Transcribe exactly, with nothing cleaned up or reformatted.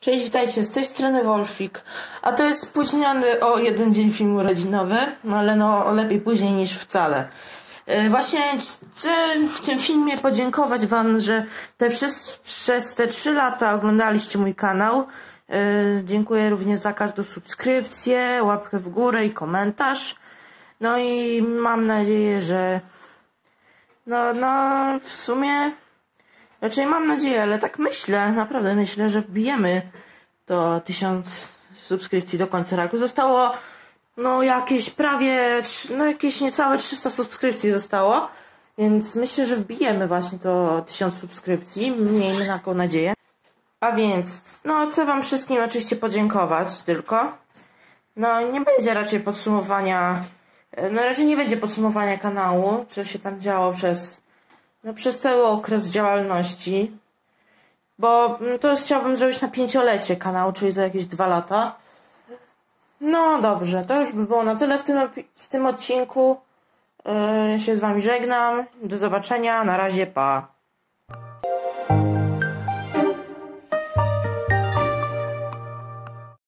Cześć, witajcie, z tej strony Wolfik. A to jest spóźniony o jeden dzień film urodzinowy, no ale no lepiej później niż wcale. Yy, właśnie chcę w tym filmie podziękować wam, że te przez, przez te trzy lata oglądaliście mój kanał. Yy, dziękuję również za każdą subskrypcję, łapkę w górę i komentarz. No i mam nadzieję, że no, no w sumie raczej mam nadzieję, ale tak myślę, naprawdę myślę, że wbijemy to tysiąc subskrypcji do końca roku. Zostało no jakieś prawie, no jakieś niecałe trzysta subskrypcji zostało, więc myślę, że wbijemy właśnie to tysiąc subskrypcji. Miejmy taką nadzieję. A więc, no chcę wam wszystkim oczywiście podziękować tylko. No nie będzie raczej podsumowania, no raczej nie będzie podsumowania kanału, co się tam działo przez, no przez cały okres działalności. Bo to chciałbym zrobić na pięciolecie kanału, czyli za jakieś dwa lata. No dobrze, to już by było na tyle w tym, w tym odcinku. Yy, się z wami żegnam. Do zobaczenia. Na razie, pa.